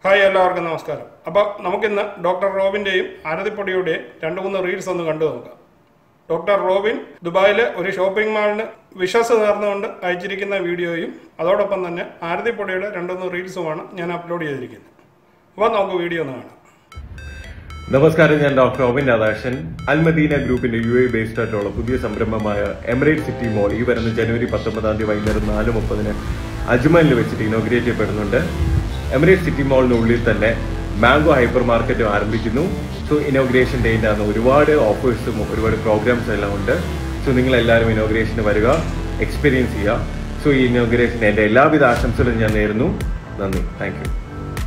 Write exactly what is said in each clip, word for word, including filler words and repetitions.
Hi എല്ലാവർക്കും നമസ്കാരം. അപ്പോൾ നമുക്കിന്ന് ഡോക്ടർ റോബിൻ്റെയും ആരതിപ്പൊടിയുടെയും രണ്ട് മൂന്ന് റീൽസ് ഒന്ന് കണ്ടു നോക്കാം. ഡോക്ടർ റോബിൻ ദുബായിലെ ഒരു ഷോപ്പിംഗ് മാളിന് വിശ്വസ് നേർന്നുകൊണ്ട് അയച്ചിരിക്കുന്ന വീഡിയോയും അതോടൊപ്പം തന്നെ ആരതിപ്പൊടിയുടെ രണ്ട് മൂന്ന് റീൽസുമാണ് ഞാൻ അപ്ലോഡ് ചെയ്തിരിക്കുന്നത്. അപ്പോൾ നമുക്ക് വീഡിയോ ഒന്ന് കാണാം. നമസ്കാരം, ഞാൻ ഡോക്ടർ റോബിൻ രാധാകൃഷ്ണൻ. അൽമദീന ഗ്രൂപ്പിന്റെ യു എ ബേസ്ഡ് ആയിട്ടുള്ള പുതിയ സംരംഭമായ എമിറേറ്റ് സിറ്റി മോൾ ഈ വരുന്ന ജനുവരി പത്തൊമ്പതാം തീയതി വൈകുന്നേരം നാല് മുപ്പതിന് അജ്മാനിൽ വെച്ചിട്ട് ഇനോഗ്രേറ്റ് ചെയ്യപ്പെടുന്നുണ്ട്. എമിറേറ്റ് സിറ്റി മോളിനുള്ളിൽ തന്നെ മാംഗോ ഹൈപ്പർ മാർക്കറ്റും ആരംഭിക്കുന്നു. സോ ഇനോഗ്രേഷൻ ഡേറ്റ് ആണ്, ഒരുപാട് ഓഫേഴ്സും ഒരുപാട് പ്രോഗ്രാംസും എല്ലാം ഉണ്ട്. സോ നിങ്ങൾ എല്ലാവരും ഇനോഗ്രേഷന് വരിക, എക്സ്പീരിയൻസ് ചെയ്യുക. സോ ഈ ഇനോഗ്രേഷന് എൻ്റെ എല്ലാവിധ ആശംസകളും ഞാൻ നേരുന്നു. നന്ദി, താങ്ക് യു.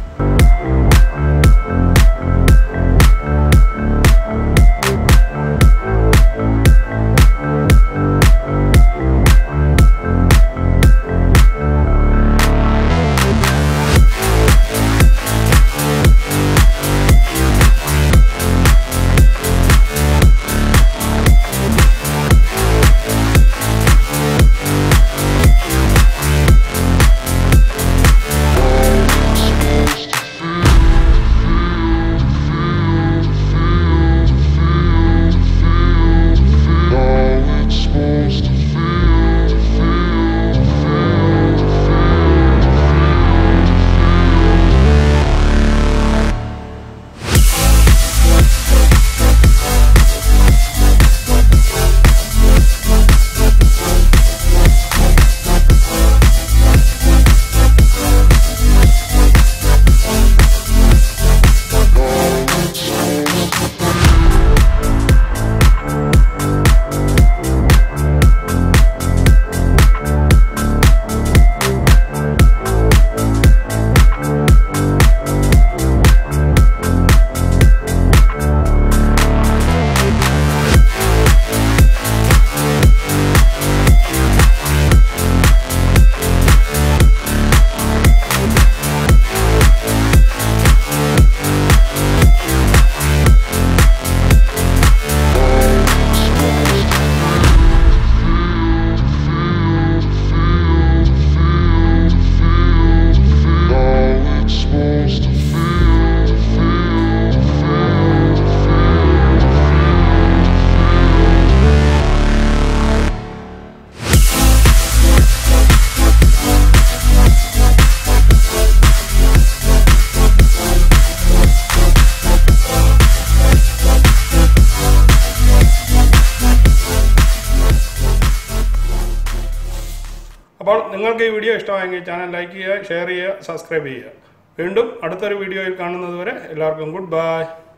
അപ്പോൾ നിങ്ങൾക്ക് ഈ വീഡിയോ ഇഷ്ടമായെങ്കിൽ ചാനൽ ലൈക്ക് ചെയ്യുക, ഷെയർ ചെയ്യുക, സബ്സ്ക്രൈബ് ചെയ്യുക. വീണ്ടും അടുത്തൊരു വീഡിയോയിൽ കാണുന്നത് വരെ എല്ലാവർക്കും ഗുഡ് ബൈ.